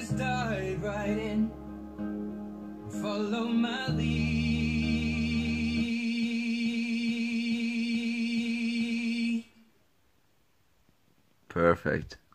just dive right in, follow my lead. Perfect.